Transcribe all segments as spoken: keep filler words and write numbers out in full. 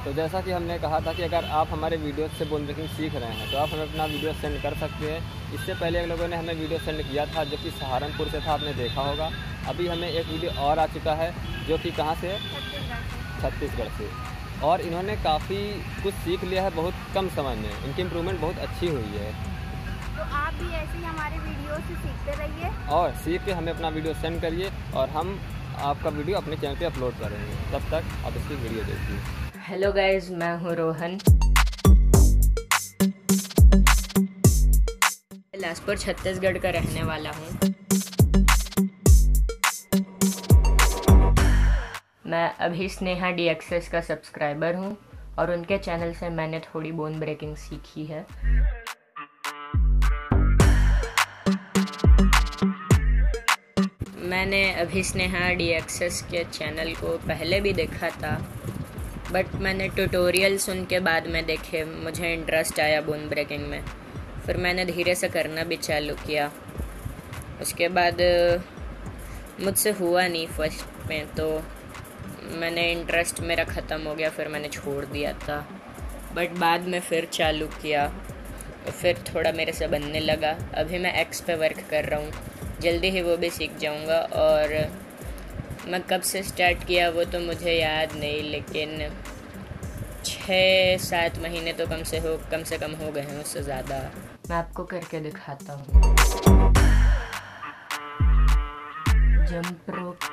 तो जैसा कि हमने कहा था कि अगर आप हमारे वीडियो से बोन ब्रेकिंग सीख रहे हैं तो आप हमें अपना वीडियो सेंड कर सकते हैं। इससे पहले एक लोगों ने हमें वीडियो सेंड किया था जो कि सहारनपुर से था, आपने देखा होगा। अभी हमें एक वीडियो और आ चुका है जो कि कहाँ से, छत्तीसगढ़ से, और इन्होंने काफ़ी कुछ सीख लिया है बहुत कम समय में। इनकी इम्प्रूवमेंट बहुत अच्छी हुई है। तो आप भी ऐसे ही हमारे वीडियो से सीखते रहिए और सीख के हमें अपना वीडियो सेंड करिए और हम आपका वीडियो अपने चैनल पे अपलोड करेंगे। तब तक आप इसकी वीडियो देखिए। हेलो गाइस, मैं हूँ रोहन। बिलासपुर छत्तीसगढ़ का रहने वाला हूँ। मैं अभी स्नेहा डी एक्सेस का सब्सक्राइबर हूँ और उनके चैनल से मैंने थोड़ी बोन ब्रेकिंग सीखी है। मैंने अभी स्नेहा डी एक्सेस के चैनल को पहले भी देखा था, बट मैंने ट्यूटोरियल सुन के बाद में देखे, मुझे इंटरेस्ट आया बोन ब्रेकिंग में। फिर मैंने धीरे से करना भी चालू किया। उसके बाद मुझसे हुआ नहीं फर्स्ट में, तो मैंने इंटरेस्ट मेरा ख़त्म हो गया, फिर मैंने छोड़ दिया था। बट बाद में फिर चालू किया, फिर थोड़ा मेरे से बनने लगा। अभी मैं एक्स पे वर्क कर रहा हूँ, जल्दी ही वो भी सीख जाऊँगा। और मैं कब से स्टार्ट किया वो तो मुझे याद नहीं, लेकिन छः सात महीने तो कम से हो कम से कम हो गए हैं, उससे ज़्यादा। मैं आपको करके दिखाता हूँ। जंप रोप,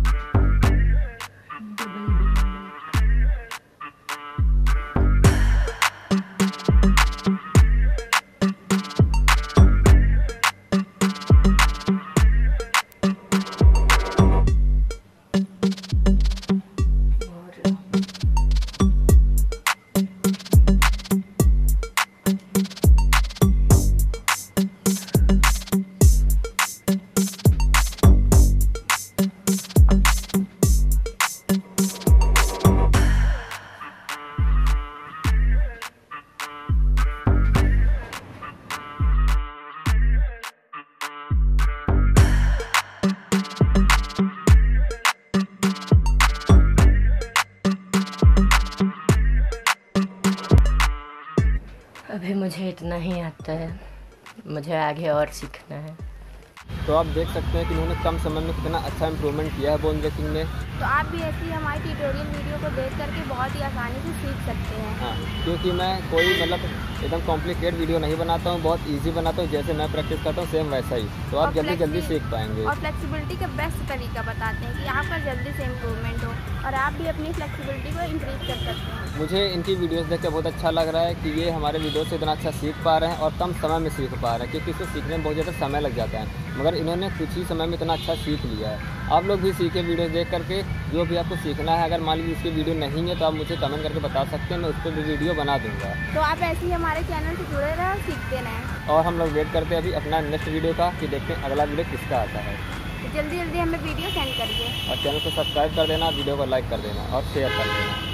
अभी मुझे इतना ही आता है, मुझे आगे और सीखना है। तो आप देख सकते हैं कि इन्होंने कम समय में कितना अच्छा इम्प्रूवमेंट किया है बोन ब्रेकिंग में। तो आप भी ऐसी हमारी ट्यूटोरियल वीडियो को देख करके बहुत ही आसानी से सीख सकते हैं। हाँ, क्योंकि मैं कोई मतलब एकदम कॉम्प्लिकेट वीडियो नहीं बनाता हूँ, बहुत इजी बनाता हूँ। जैसे मैं प्रैक्टिस करता हूँ सेम वैसा ही, तो आप जल्दी जल्दी सीख पाएंगे। और फ्लेक्सिबिलिटी का बेस्ट तरीका बताते हैं कि आपका जल्दी से इम्प्रूवमेंट हो और आप भी अपनी फ्लेक्सिबिलिटी को इंक्रीज कर सकते हैं। मुझे इनकी वीडियोस देख के बहुत अच्छा लग रहा है कि ये हमारे वीडियो से इतना अच्छा सीख पा रहे हैं और कम समय में सीख पा रहे हैं, क्योंकि इसको सीखने में बहुत ज़्यादा समय लग जाता है, मगर इन्होंने कुछ ही समय में इतना अच्छा सीख लिया है। आप लोग भी सीखे वीडियो देख करके, जो भी आपको सीखना है। अगर मान लीजिए इसकी वीडियो नहीं है तो आप मुझे कमेंट करके बता सकते हैं, मैं उस पर भी वीडियो बना दूँगा। तो आप ऐसे ही हमारे चैनल से जुड़े रहें और सीखते रहें। और हम लोग वेट करते हैं अभी अपना नेक्स्ट वीडियो का, कि देखते हैं अगला वीडियो किसका आता है। तो जल्दी जल्दी हमें वीडियो सेंड करिए और चैनल को सब्सक्राइब कर देना, वीडियो को लाइक कर देना और शेयर कर देना।